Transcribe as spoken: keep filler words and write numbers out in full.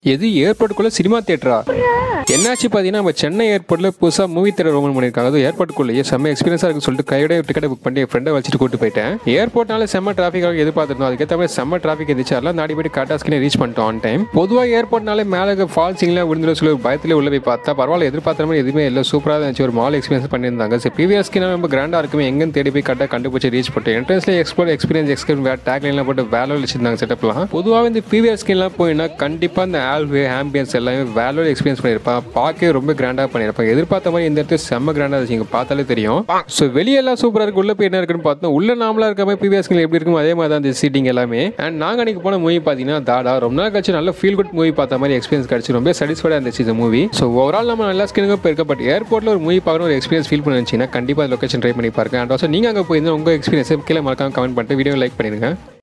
எது ஏர்போர்ட்டுக்குள்ள சினிமா தியேட்டரா? என்னாச்சு பார்த்தீங்கன்னா நம்ம சென்னை ஏர்போர்ட்டில் புதுசாக மூவி தியேட்டர் ஓப்பன் பண்ணியிருக்காங்க. அது ஏர்போர்ட்டுக்குள்ளேயே செம்ம எக்ஸ்பீரியன்ஸாக இருக்குன்னு சொல்லிட்டு கையோட டிக்கெட் புக் பண்ணி என் ஃப்ரெண்டை வச்சுட்டு கூட்டு போயிட்டேன். ஏர்போர்ட்னால செம்ம டிராஃபிக்காக எதிர்பார்த்துருந்தோம். அதுக்கேற்ற மாதிரி செம்ம டிராஃபிக் இருந்துச்சு. அதெல்லாம் நாடி போய்ட்டு கரெக்டாக ஸ்கிரீனை ரீச் பண்ணிட்டோம் ஆன் டைம். பொதுவாக ஏர்போர்ட்னாலே மேலே ஃபால்ஸிங்லாம் விழுந்துடும் சொல்லி ஒரு பயத்தில் உள்ள போய் பார்த்தா பரவாயில்ல, எதிர்பார்த்த மாதிரி எதுவுமே இல்லை, சூப்பராக இருந்துச்சு. ஒரு மால் எக்ஸ்பீரியன்ஸ் பண்ணியிருந்தாங்க. சரி ப்ரீவியஸ் ஸ்கிரீனா ரொம்ப கிராண்டாக இருக்குமே எங்கன்னு தேடி போய் கரெக்டாக கண்டுபிடிச்சி ரீச் பண்ணிட்டு என்ட்ரன்ஸ்லேயே எக்ஸ்ப்ளோர் எக்ஸ்பீரியன்ஸ் எக்ஸ்பீரியன்ஸ் வேறு டேக்லைன்லாம் போட்டு வேலை வச்சிருந்தாங்க செட்டப்லாம். பொதுவாக இந்த ப்ரீவியஸ் ஸ்கிரீன்லாம் போயின்னா கண்டிப்பாக இந்த ஆல்வே ஆம்பியன்ஸ் எல்லாமே வேலோட எக்ஸ்பீரியன்ஸ் பண்ணியிருப்பான். பார்க்கவே ரொம்ப கிராண்டாக பண்ணியிருப்பாங்க. எதிர்பார்த்த மாதிரி இந்த இடத்துல செம்ம கிராண்டாக இருந்துச்சு. இங்கே பார்த்தாலே தெரியும். ஸோ வெளியெல்லாம் சூப்பராக இருக்கு. உள்ள போய் என்ன இருக்குன்னு பார்த்தோம். உள்ள நாமளா இருக்க மாதிரி ப்ரீவியஸ் ஸ்கிரீன் எப்படி இருக்கும் அதே மாதிரி தான் இந்த சீட்டிங் எல்லாமே. அண்ட் நாங்கள் அன்றைக்கி போன மூவி பார்த்தீங்கன்னா தாடா ரொம்ப நாள் கழிச்சு நல்ல ஃபீல் குட் மூவி பார்த்த மாதிரி எக்ஸ்பீரியன்ஸ் கிடச்சி ரொம்ப சாட்டிஸ்ஃபைடாக இருந்துச்சு இந்த மூவி. ஸோ ஓவரால் நம்ம நல்லா ஸ்கிரீனுக்கு போயிருக்க. பட் ஏர்போர்ட்டில் ஒரு மூவி பார்க்கணும் ஒரு எக்ஸ்பீரியன்ஸ் ஃபீல் பண்ணிச்சுன்னா கண்டிப்பாக லொக்கேஷன் ட்ரை பண்ணி பாருங்க. அண்ட் ஆல்சோ நீங்கள் அங்கே போயிருந்தா உங்கள் எக்ஸ்பீரியன்ஸ் கீழே மறக்காம கமெண்ட் பண்ணிட்டு வீடியோ லைக் பண்ணிடுங்க.